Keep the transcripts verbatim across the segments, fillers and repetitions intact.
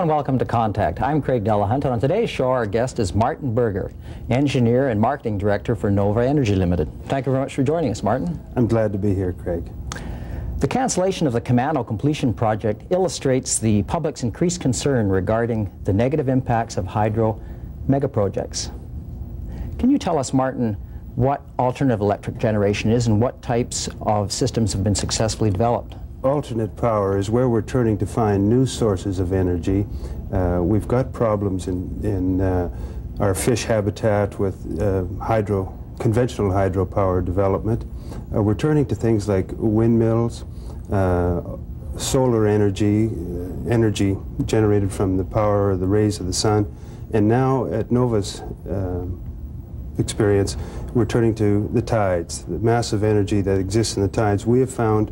and welcome to Contact. I'm Craig Delahunt, and on today's show our guest is Martin Berger, Engineer and Marketing Director for Nova Energy Limited. Thank you very much for joining us, Martin. I'm glad to be here, Craig. The cancellation of the Camano completion project illustrates the public's increased concern regarding the negative impacts of hydro megaprojects. Can you tell us, Martin, what alternative electric generation is and what types of systems have been successfully developed? Alternate power is where we're turning to find new sources of energy. Uh, we've got problems in, in uh, our fish habitat with uh, hydro, conventional hydropower development. Uh, we're turning to things like windmills, uh, solar energy, uh, energy generated from the power or the rays of the sun, and now at Nova's uh, experience, we're turning to the tides, the massive energy that exists in the tides. We have found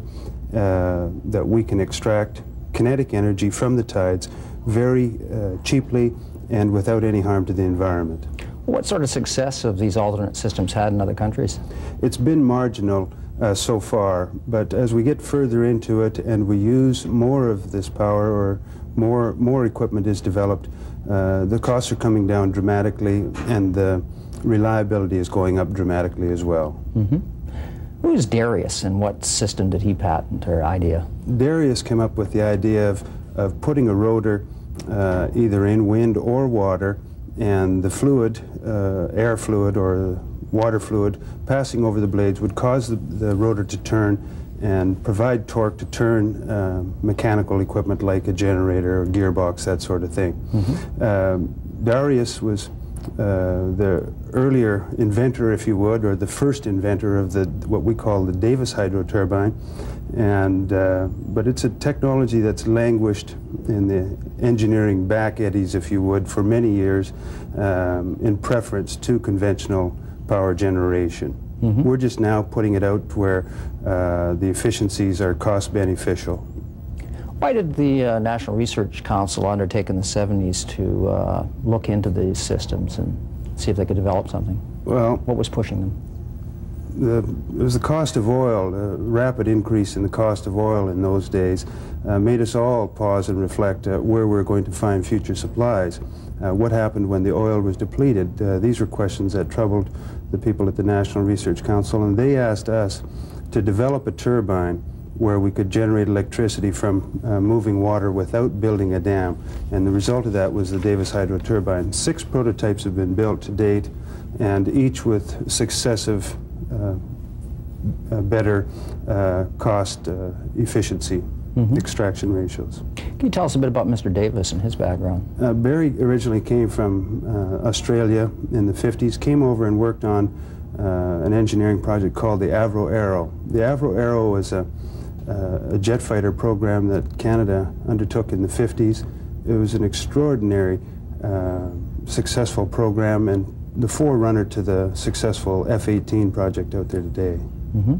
Uh, that we can extract kinetic energy from the tides very uh, cheaply and without any harm to the environment. What sort of success have these alternate systems had in other countries? It's been marginal uh, so far, but as we get further into it and we use more of this power or more, more equipment is developed, uh, the costs are coming down dramatically and the reliability is going up dramatically as well. Mm-hmm. Who's Darius and what system did he patent or idea? Darius came up with the idea of, of putting a rotor uh, either in wind or water, and the fluid, uh, air fluid or water fluid passing over the blades would cause the, the rotor to turn and provide torque to turn uh, mechanical equipment like a generator or gearbox, that sort of thing. Mm-hmm. um, Darius was Uh, the earlier inventor, if you would, or the first inventor of the what we call the Davis hydro turbine, and uh, but it's a technology that's languished in the engineering back eddies, if you would, for many years, um, in preference to conventional power generation. Mm-hmm. We're just now putting it out where uh, the efficiencies are cost beneficial. Why did the uh, National Research Council undertake in the seventies to uh, look into these systems and see if they could develop something? Well, what was pushing them? The, it was the cost of oil. A rapid increase in the cost of oil in those days uh, made us all pause and reflect uh, where we're going to find future supplies. Uh, what happened when the oil was depleted? Uh, these were questions that troubled the people at the National Research Council, and they asked us to develop a turbine where we could generate electricity from uh, moving water without building a dam. And the result of that was the Davis hydro turbine. Six prototypes have been built to date, and each with successive uh, uh, better uh, cost uh, efficiency mm-hmm. extraction ratios. Can you tell us a bit about Mister Davis and his background? Uh, Barry originally came from uh, Australia in the fifties, came over and worked on uh, an engineering project called the Avro Aero. The Avro Aero was a Uh, a jet fighter program that Canada undertook in the fifties. It was an extraordinary uh, successful program and the forerunner to the successful F eighteen project out there today. Mm-hmm.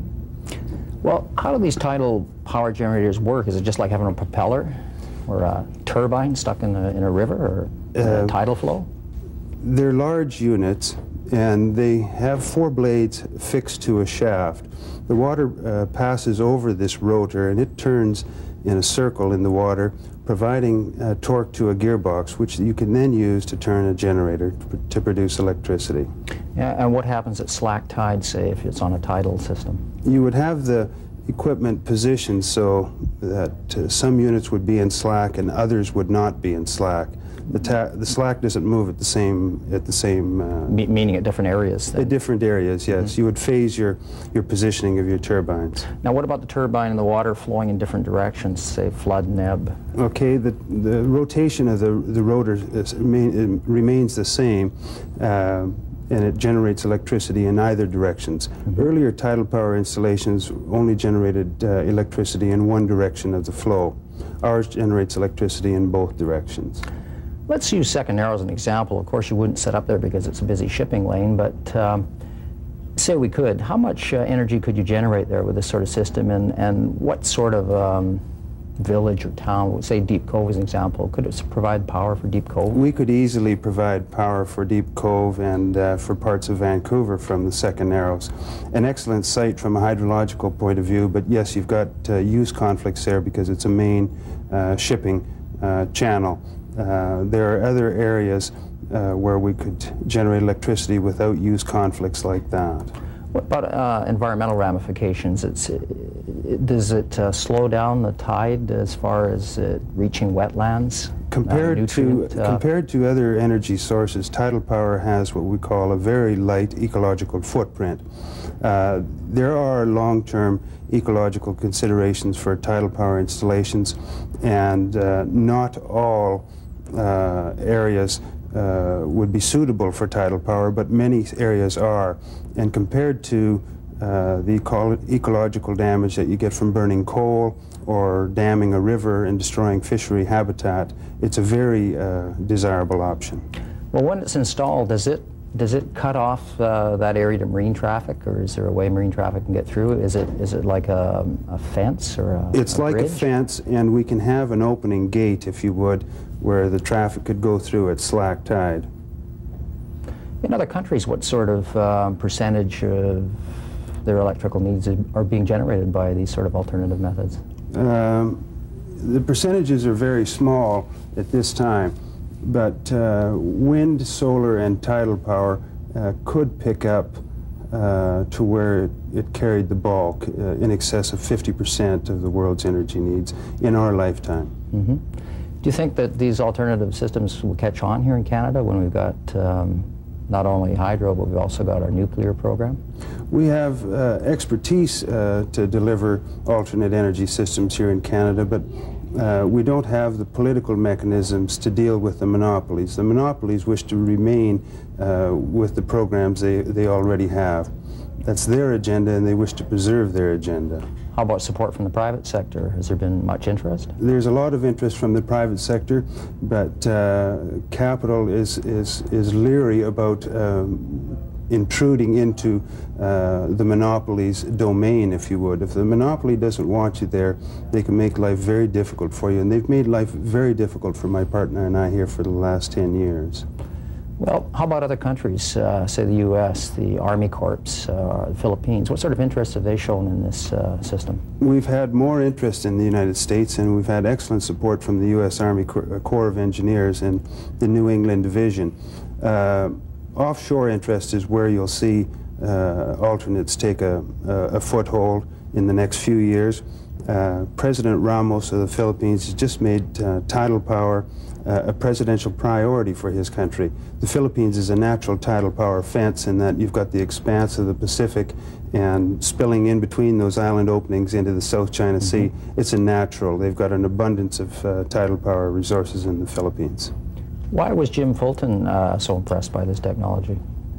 Well, how do these tidal power generators work? Is it just like having a propeller or a turbine stuck in a, in a river or uh, a tidal flow? They're large units and they have four blades fixed to a shaft. The water uh, passes over this rotor and it turns in a circle in the water, providing uh, torque to a gearbox, which you can then use to turn a generator to, to produce electricity. Yeah, and what happens at slack tide, say, if it's on a tidal system? You would have the equipment positioned so that uh, some units would be in slack and others would not be in slack. The, ta the slack doesn't move at the same at the same. Uh, Me meaning at different areas. Then. At different areas, yes. Mm-hmm. You would phase your your positioning of your turbines. Now, what about the turbine and the water flowing in different directions, say flood and ebb? Okay, the the rotation of the the rotor is, remain, remains the same, uh, and it generates electricity in either directions. Mm-hmm. Earlier tidal power installations only generated uh, electricity in one direction of the flow. Ours generates electricity in both directions. Let's use Second Narrow as an example. Of course, you wouldn't set up there because it's a busy shipping lane, but um, say we could. How much uh, energy could you generate there with this sort of system, and, and what sort of um, village or town, say Deep Cove as an example, could it provide power for Deep Cove? We could easily provide power for Deep Cove and uh, for parts of Vancouver from the Second Narrows. An excellent site from a hydrological point of view, but yes, you've got uh, use conflicts there because it's a main uh, shipping uh, channel. Uh, there are other areas uh, where we could generate electricity without use conflicts like that. What about uh, environmental ramifications? It's, it, does it uh, slow down the tide as far as it reaching wetlands? Compared uh, to uh, compared to other energy sources, tidal power has what we call a very light ecological footprint. Uh, there are long-term ecological considerations for tidal power installations, and uh, not all uh, areas uh, would be suitable for tidal power, but many areas are. And compared to uh, the eco ecological damage that you get from burning coal or damming a river and destroying fishery habitat, it's a very uh, desirable option. Well, when it's installed, does it does it cut off uh, that area to marine traffic, or is there a way marine traffic can get through? Is it is it like a, a fence or a It's a like bridge? a fence, and we can have an opening gate, if you would, where the traffic could go through at slack tide. In other countries, what sort of um, percentage of their electrical needs are being generated by these sort of alternative methods? Um, the percentages are very small at this time, but uh, wind, solar, and tidal power uh, could pick up uh, to where it, it carried the bulk, uh, in excess of fifty percent of the world's energy needs in our lifetime. Mm-hmm. Do you think that these alternative systems will catch on here in Canada when we've got um, not only hydro, but we've also got our nuclear program? We have uh, expertise uh, to deliver alternate energy systems here in Canada, but uh, we don't have the political mechanisms to deal with the monopolies. The monopolies wish to remain uh, with the programs they, they already have. That's their agenda, and they wish to preserve their agenda. How about support from the private sector? Has there been much interest? There's a lot of interest from the private sector, but uh, capital is, is, is leery about um, intruding into uh, the monopoly's domain, if you would. If the monopoly doesn't want you there, they can make life very difficult for you, and they've made life very difficult for my partner and I here for the last ten years. Well, how about other countries, uh, say the U S, the Army Corps, uh, the Philippines? What sort of interest have they shown in this uh, system? We've had more interest in the United States, and we've had excellent support from the U S Army Corps of Engineers and the New England Division. Uh, offshore interest is where you'll see uh, alternates take a, a, a foothold in the next few years. Uh, President Ramos of the Philippines has just made uh, tidal power uh, a presidential priority for his country. The Philippines is a natural tidal power fence in that you've got the expanse of the Pacific and spilling in between those island openings into the South China Sea. Mm-hmm. It's a natural. They've got an abundance of uh, tidal power resources in the Philippines. Why was Jim Fulton uh, so impressed by this technology?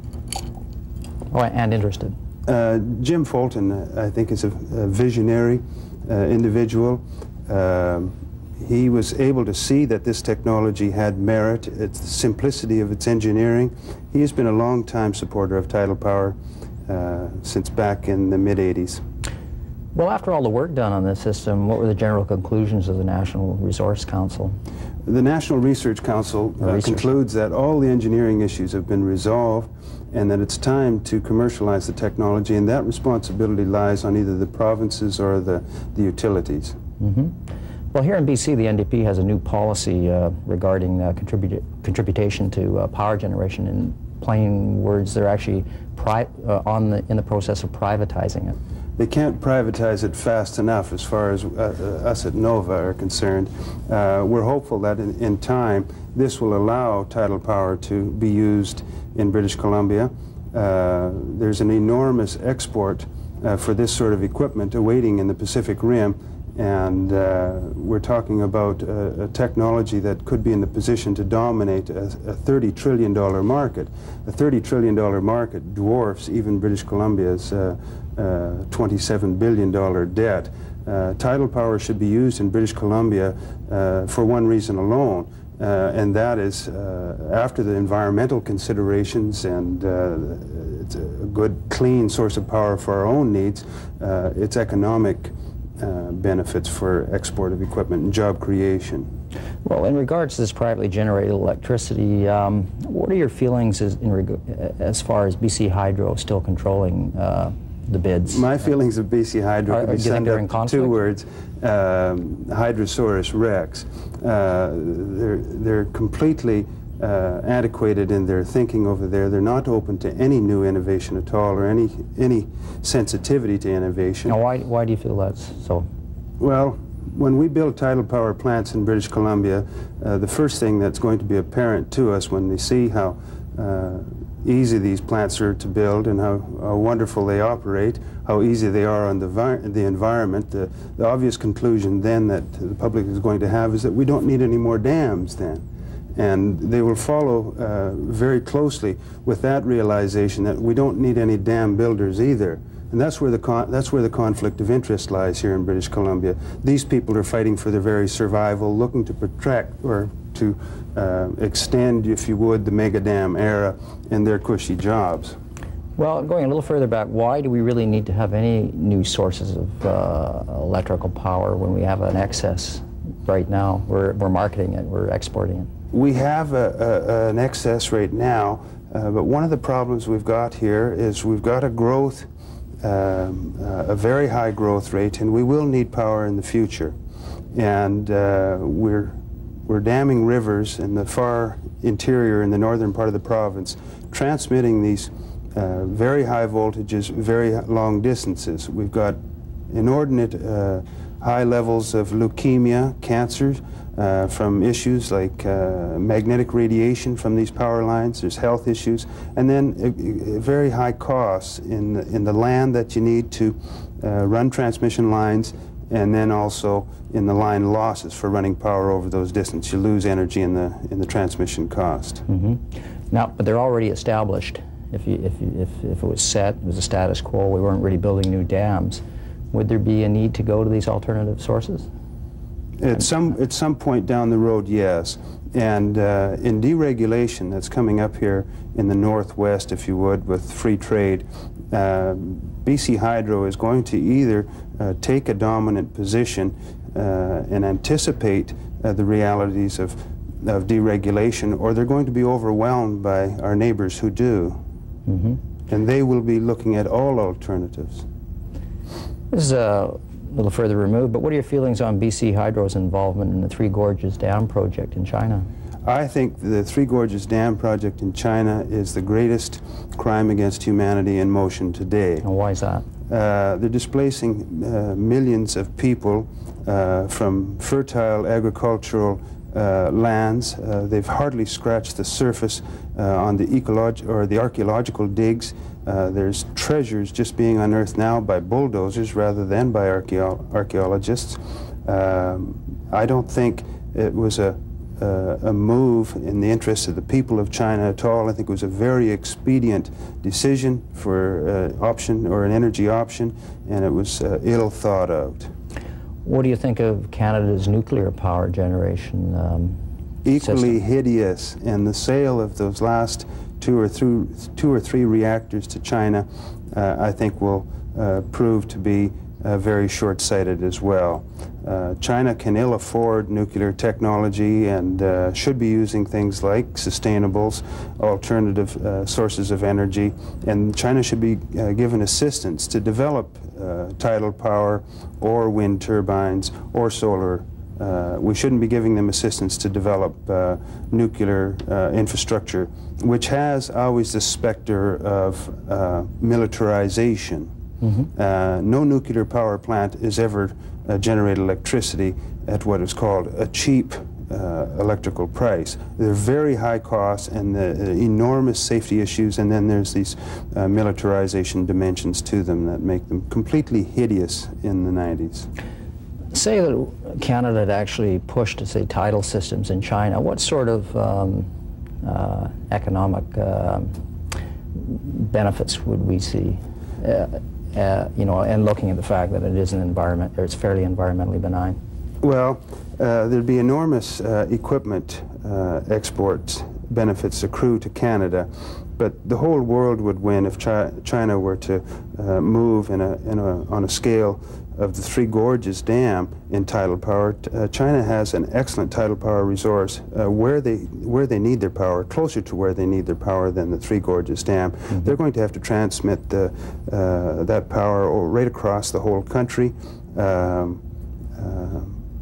Oh, and interested? Uh, Jim Fulton, I think, is a, a visionary uh, individual. Um, he was able to see that this technology had merit, its the simplicity of its engineering. He has been a long-time supporter of tidal power uh, since back in the mid eighties. Well, after all the work done on this system, what were the general conclusions of the National Resource Council? The National Research Council uh, Research. concludes that all the engineering issues have been resolved and that it's time to commercialize the technology, and that responsibility lies on either the provinces or the, the utilities. Mm-hmm. Well, here in B C, the N D P has a new policy uh, regarding uh, contribu contribution to uh, power generation. In plain words, they're actually pri uh, on the, in the process of privatizing it. They can't privatize it fast enough as far as uh, uh, us at NOVA are concerned. Uh, we're hopeful that in, in time this will allow tidal power to be used in British Columbia. Uh, there's an enormous export uh, for this sort of equipment awaiting in the Pacific Rim, and uh, we're talking about a, a technology that could be in the position to dominate a, a thirty trillion dollar market. A thirty trillion dollar market dwarfs even British Columbia's uh, uh, twenty-seven billion dollar debt. Uh, tidal power should be used in British Columbia uh, for one reason alone, uh, and that is uh, after the environmental considerations and uh, it's a good, clean source of power for our own needs, uh, it's economic Uh, benefits for export of equipment and job creation. Well, in regards to this privately generated electricity, um, what are your feelings as, in reg as far as B C Hydro still controlling uh, the bids? My feelings of B C Hydro Are, could be do you think summed they're up in to conflict? two words, um, Hydrosaurus rex. Uh, they're, they're completely uh, antiquated in their thinking over there. They're not open to any new innovation at all, or any, any sensitivity to innovation. Now, why, why do you feel that's so? Well, when we build tidal power plants in British Columbia, uh, the first thing that's going to be apparent to us when they see how uh, easy these plants are to build and how, how wonderful they operate, how easy they are on the, the environment, the, the obvious conclusion then that the public is going to have is that we don't need any more dams then. And they will follow uh, very closely with that realization that we don't need any dam builders either. And that's where the con that's where the conflict of interest lies here in British Columbia. These people are fighting for their very survival, looking to protract or to uh, extend, if you would, the mega dam era in their cushy jobs. Well, going a little further back, why do we really need to have any new sources of uh, electrical power when we have an excess right now? We're, we're marketing it, we're exporting it. We have a, a, an excess right now, uh, but one of the problems we've got here is we've got a growth Um, uh, a very high growth rate, and we will need power in the future. And uh, we're, we're damming rivers in the far interior, in the northern part of the province, transmitting these uh, very high voltages, very long distances. We've got inordinate uh, high levels of leukemia, cancer, Uh, from issues like uh, magnetic radiation from these power lines. There's health issues, and then uh, uh, very high costs in the, in the land that you need to uh, run transmission lines, and then also in the line losses for running power over those distances. You lose energy in the in the transmission cost. Mm-hmm. Now, but they're already established. If you, if, you, if if it was set, it was a status quo. We weren't really building new dams. Would there be a need to go to these alternative sources? At some, at some point down the road, yes. And uh, in deregulation that's coming up here in the Northwest, if you would, with free trade, uh, B C Hydro is going to either uh, take a dominant position uh, and anticipate uh, the realities of, of deregulation, or they're going to be overwhelmed by our neighbors who do. Mm-hmm. And they will be looking at all alternatives. This is a little further removed, but what are your feelings on B C Hydro's involvement in the Three Gorges Dam project in China? I think the Three Gorges Dam project in China is the greatest crime against humanity in motion today. And why is that? Uh, they're displacing uh, millions of people uh, from fertile agricultural uh, lands. Uh, they've hardly scratched the surface uh, on the ecological or the archaeological digs. Uh, there's treasures just being unearthed now by bulldozers rather than by archeo archaeologists. Um, I don't think it was a, uh, a move in the interest of the people of China at all. I think it was a very expedient decision for uh, option or an energy option, and it was uh, ill thought out. What do you think of Canada's nuclear power generation um, Equally system? hideous, and the sale of those last two or, through, two or three reactors to China, uh, I think will uh, prove to be uh, very short-sighted as well. Uh, China can ill afford nuclear technology and uh, should be using things like sustainables, alternative uh, sources of energy, and China should be uh, given assistance to develop uh, tidal power or wind turbines or solar. Uh, we shouldn't be giving them assistance to develop uh, nuclear uh, infrastructure, which has always the specter of uh, militarization. Mm-hmm. uh, no nuclear power plant is ever uh, generate electricity at what is called a cheap uh, electrical price. They're very high costs and the uh, enormous safety issues, and then there's these uh, militarization dimensions to them that make them completely hideous in the nineties. Say that Canada had actually pushed to say tidal systems in China. What sort of um, uh, economic uh, benefits would we see? Uh, uh, you know, and looking at the fact that it is an environment, or it's fairly environmentally benign. Well, uh, there'd be enormous uh, equipment uh, export benefits accrue to Canada, but the whole world would win if Chi China were to uh, move in a, in a, on a scale of the Three Gorges Dam in tidal power. Uh, China has an excellent tidal power resource uh, where they where they need their power, closer to where they need their power than the Three Gorges Dam. Mm-hmm. They're going to have to transmit the, uh, that power right across the whole country. Um, uh,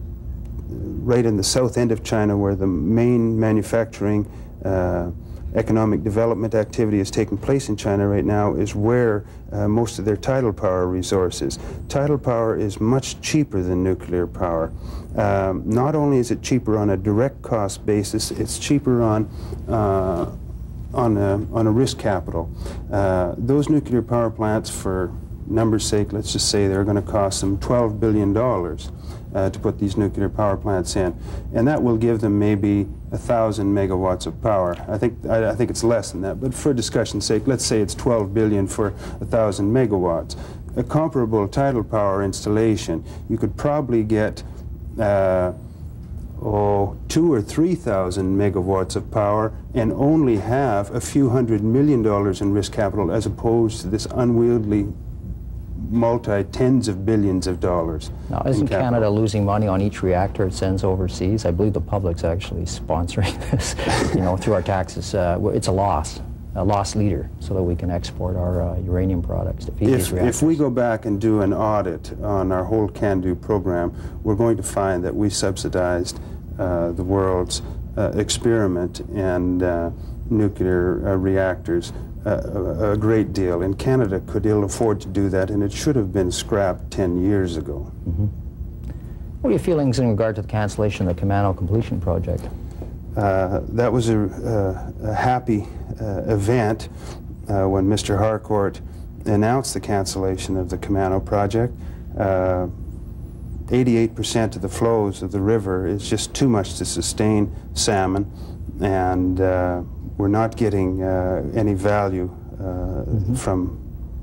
right in the south end of China, where the main manufacturing uh, economic development activity is taking place in China right now, is where uh, most of their tidal power resources. Tidal power is much cheaper than nuclear power. Um, not only is it cheaper on a direct cost basis, it's cheaper on uh, on a, on a risk capital. Uh, those nuclear power plants, for numbers' sake, let's just say they're going to cost them twelve billion dollars uh, to put these nuclear power plants in, and that will give them maybe a thousand megawatts of power. I think I, I think it's less than that, but for discussion's sake, let's say it's twelve billion for a thousand megawatts. A comparable tidal power installation, you could probably get uh, oh, two or three thousand megawatts of power and only have a few hundred million dollars in risk capital, as opposed to this unwieldy multi-tens of billions of dollars. Now, isn't Canada losing money on each reactor it sends overseas? I believe the public's actually sponsoring this, you know, through our taxes. Uh, it's a loss, a loss leader, so that we can export our uh, uranium products to feed if, these reactors. If we go back and do an audit on our whole CANDO program, we're going to find that we subsidized uh, the world's uh, experiment and uh, nuclear uh, reactors Uh, a, a great deal, and Canada could ill afford to do that, and it should have been scrapped ten years ago. Mm-hmm. What are your feelings in regard to the cancellation of the Camano completion project? Uh, that was a, uh, a happy uh, event uh, when Mister Harcourt announced the cancellation of the Camano project. eighty-eight percent of the flows of the river is just too much to sustain salmon, and uh, we're not getting uh, any value uh, mm-hmm. from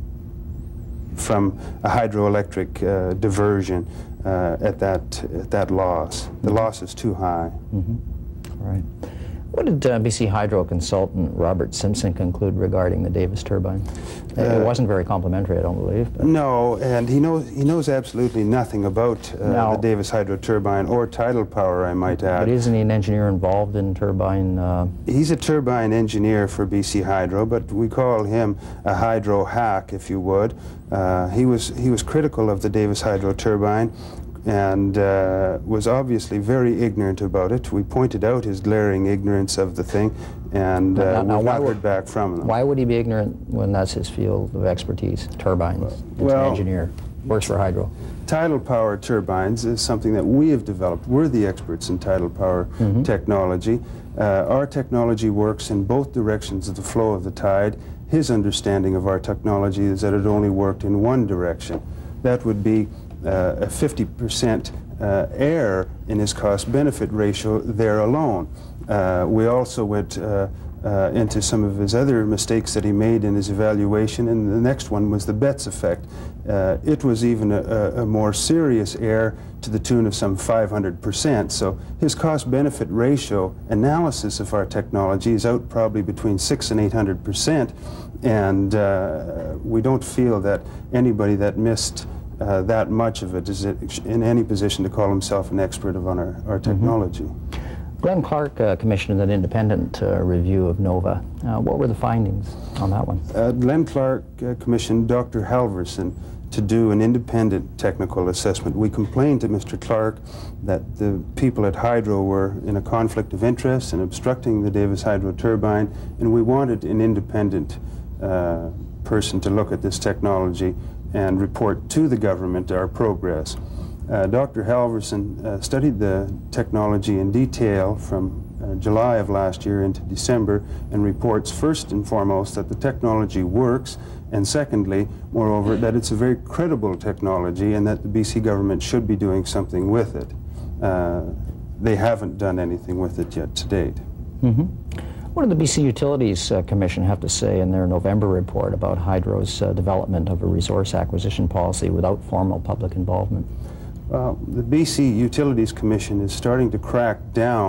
from a hydroelectric uh, diversion uh, at that at that loss. The loss is too high. Mm-hmm. All right. What did uh, B C Hydro consultant Robert Simpson conclude regarding the Davis turbine? Uh, it wasn't very complimentary, I don't believe. But. No, and he knows he knows absolutely nothing about uh, now, the Davis Hydro turbine or tidal power, I might add. But isn't he an engineer involved in turbine? Uh... He's a turbine engineer for B C Hydro, but we call him a hydro hack, if you would. Uh, he was he was critical of the Davis Hydro turbine, and uh, was obviously very ignorant about it. We pointed out his glaring ignorance of the thing, and uh, now, now, we've not would, heard back from him. Why would he be ignorant when that's his field of expertise, turbines? He's well, an engineer, works for Hydro. Tidal power turbines is something that we have developed. We're the experts in tidal power mm-hmm. technology. Uh, our technology works in both directions of the flow of the tide. His understanding of our technology is that it only worked in one direction. That would be Uh, a fifty percent uh, error in his cost-benefit ratio there alone. Uh, we also went uh, uh, into some of his other mistakes that he made in his evaluation, and the next one was the Betz effect. Uh, it was even a, a more serious error to the tune of some five hundred percent. So his cost-benefit ratio analysis of our technology is out probably between six and eight hundred percent, and uh, we don't feel that anybody that missed Uh, that much of it is in any position to call himself an expert of on our, our technology. Mm-hmm. Glenn Clark uh, commissioned an independent uh, review of NOVA. Uh, what were the findings on that one? Uh, Glenn Clark uh, commissioned Doctor Halverson to do an independent technical assessment. We complained to Mister Clark that the people at Hydro were in a conflict of interest and obstructing the Davis Hydro turbine, and we wanted an independent uh, person to look at this technology and report to the government our progress. Uh, Doctor Halverson uh, studied the technology in detail from uh, July of last year into December, and reports first and foremost that the technology works, and secondly, moreover, that it's a very credible technology and that the B C government should be doing something with it. Uh, they haven't done anything with it yet to date. Mm-hmm. What did the B C Utilities uh, Commission have to say in their November report about Hydro's uh, development of a resource acquisition policy without formal public involvement? Well, the B C Utilities Commission is starting to crack down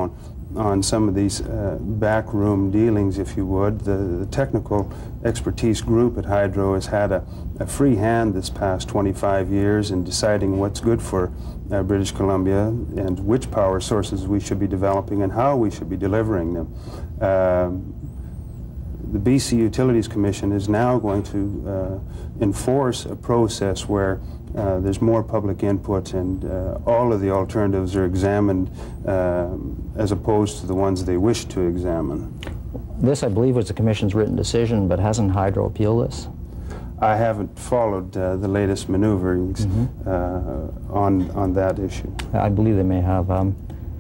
on some of these uh, backroom dealings, if you would. The, the technical expertise group at Hydro has had a, a free hand this past twenty-five years in deciding what's good for uh, British Columbia and which power sources we should be developing and how we should be delivering them. Um, the B C Utilities Commission is now going to uh, enforce a process where Uh, there's more public input, and uh, all of the alternatives are examined uh, as opposed to the ones they wish to examine. This, I believe, was the Commission's written decision, but hasn't Hydro appealed this? I haven't followed uh, the latest maneuverings mm-hmm. uh, on, on that issue. I believe they may have. Um,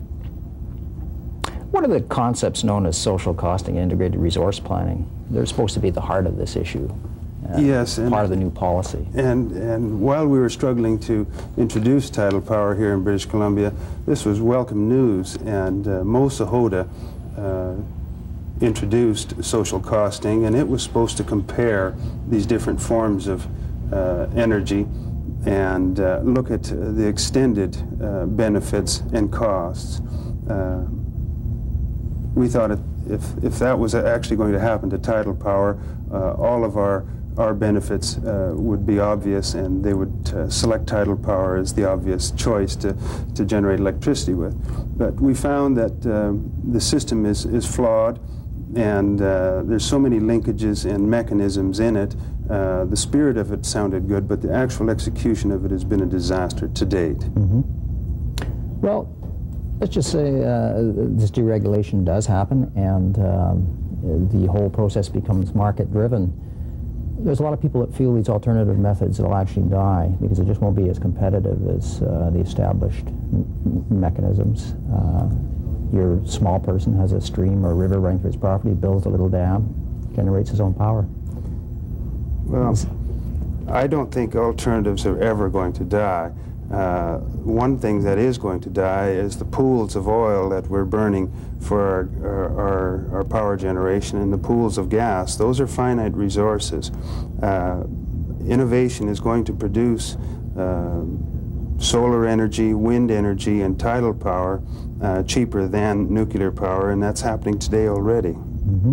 what are the concepts known as social costing and integrated resource planning? They're supposed to be the heart of this issue. Uh, yes, and, part of the new policy. And, and while we were struggling to introduce tidal power here in British Columbia, this was welcome news, and uh, Mo Sahota uh, introduced social costing, and it was supposed to compare these different forms of uh, energy and uh, look at uh, the extended uh, benefits and costs. Uh, we thought it, if, if that was actually going to happen to tidal power, uh, all of our our benefits uh, would be obvious, and they would uh, select tidal power as the obvious choice to, to generate electricity with. But we found that uh, the system is, is flawed, and uh, there's so many linkages and mechanisms in it. Uh, the spirit of it sounded good, but the actual execution of it has been a disaster to date. Mm-hmm. Well, let's just say uh, this deregulation does happen, and um, the whole process becomes market-driven. There's a lot of people that feel these alternative methods will actually die because it just won't be as competitive as uh, the established m mechanisms. Uh, your small person has a stream or a river running through his property, builds a little dam, generates his own power. Well, I don't think alternatives are ever going to die. Uh, one thing that is going to die is the pools of oil that we're burning for our, our, our power generation, and the pools of gas. Those are finite resources. Uh, innovation is going to produce uh, solar energy, wind energy, and tidal power uh, cheaper than nuclear power, and that's happening today already. Mm-hmm.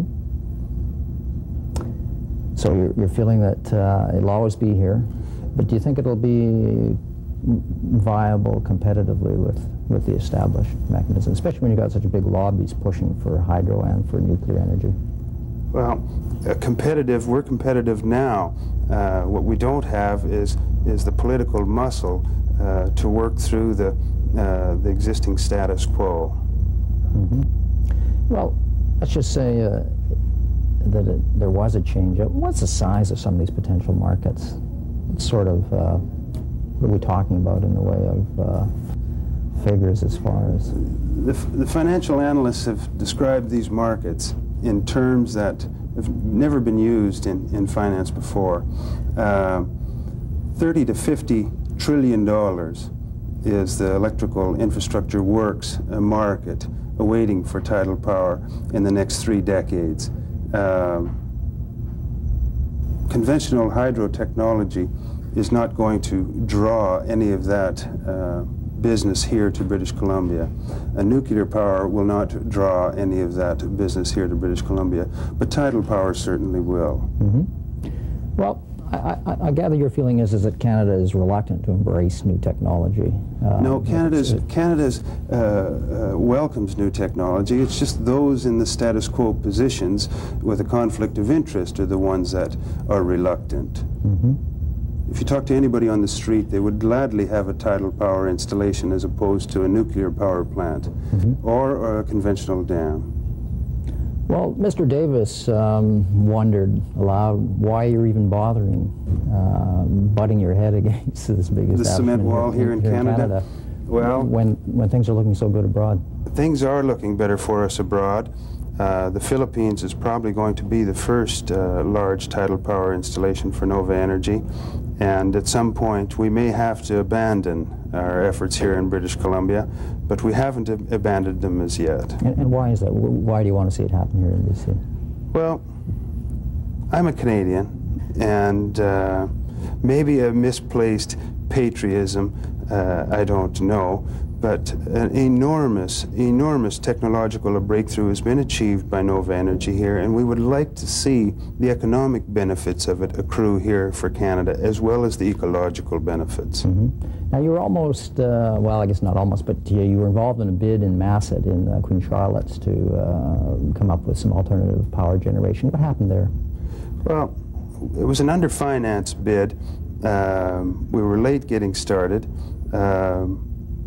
So you're, you're feeling that uh, it'll always be here, but do you think it'll be viable competitively with, with the established mechanism, especially when you've got such a big lobbies pushing for hydro and for nuclear energy? Well, uh, competitive, we're competitive now. Uh, what we don't have is, is the political muscle uh, to work through the, uh, the existing status quo. Mm-hmm. Well, let's just say uh, that it, there was a change. What's the size of some of these potential markets? It's sort of uh, what are we talking about in the way of uh, figures as far as? The, the financial analysts have described these markets in terms that have never been used in, in finance before. Uh, thirty to fifty trillion dollars is the electrical infrastructure works uh, market awaiting for tidal power in the next three decades. Uh, conventional hydro technology is not going to draw any of that uh, business here to British Columbia. A nuclear power will not draw any of that business here to British Columbia, but tidal power certainly will. Mm-hmm. Well, I, I, I gather your feeling is, is that Canada is reluctant to embrace new technology. Uh, no, Canada's, Canada's uh, uh, welcomes new technology. It's just those in the status quo positions with a conflict of interest are the ones that are reluctant. Mm-hmm. If you talk to anybody on the street, they would gladly have a tidal power installation as opposed to a nuclear power plant, mm-hmm. or, or a conventional dam. Well, Mister Davis um, wondered aloud why you're even bothering uh, butting your head against this big establishment. The cement wall here, in, here Canada? in Canada. Well, when, when things are looking so good abroad. Things are looking better for us abroad. Uh, the Philippines is probably going to be the first uh, large tidal power installation for Nova Energy, and at some point we may have to abandon our efforts here in British Columbia, but we haven't ab abandoned them as yet. And, and why is that? Why do you want to see it happen here in B C? Well, I'm a Canadian, and uh, maybe a misplaced patriotism, uh, I don't know, but an enormous, enormous technological breakthrough has been achieved by Nova Energy here, and we would like to see the economic benefits of it accrue here for Canada, as well as the ecological benefits. Mm-hmm. Now, you were almost, uh, well, I guess not almost, but you, you were involved in a bid in Masset in uh, Queen Charlotte's to uh, come up with some alternative power generation. What happened there? Well, it was an under-financed bid. Um, we were late getting started. Um,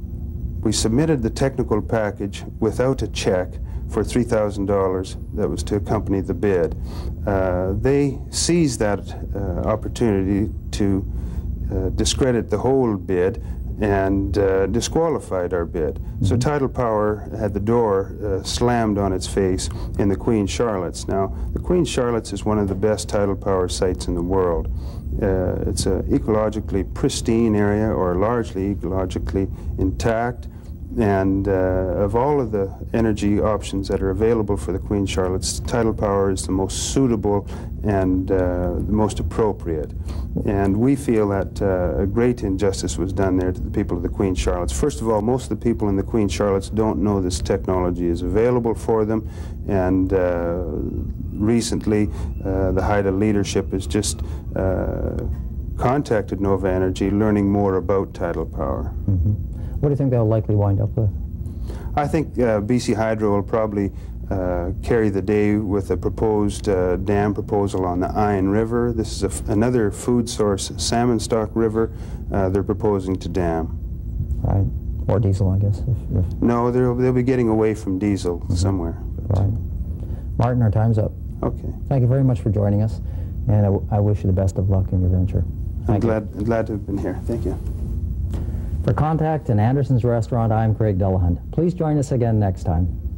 we submitted the technical package without a check for three thousand dollars that was to accompany the bid. Uh, they seized that uh, opportunity to uh, discredit the whole bid and uh, disqualified our bid. Mm-hmm. So Tidal Power had the door uh, slammed on its face in the Queen Charlotte's. Now, the Queen Charlotte's is one of the best tidal power sites in the world. Uh, it's an ecologically pristine area, or largely ecologically intact, and uh, of all of the energy options that are available for the Queen Charlotte's, tidal power is the most suitable and uh, the most appropriate. And we feel that uh, a great injustice was done there to the people of the Queen Charlotte's. First of all, most of the people in the Queen Charlotte's don't know this technology is available for them, and uh, recently uh, the Tidal leadership has just uh, contacted Nova Energy, learning more about tidal power. Mm-hmm. What do you think they'll likely wind up with? I think uh, B C Hydro will probably uh, carry the day with a proposed uh, dam proposal on the Iron River. This is a f another food source, salmon stock river, uh, they're proposing to dam. Right. Or diesel, I guess. If, if no, they'll, they'll be getting away from diesel mm-hmm. somewhere. But. Right. Martin, our time's up. Okay. Thank you very much for joining us, and I, w I wish you the best of luck in your venture. I'm Thank glad, you. I'm glad to have been here. Thank you. For Contact and Anderson's Restaurant, I'm Craig Delahunt. Please join us again next time.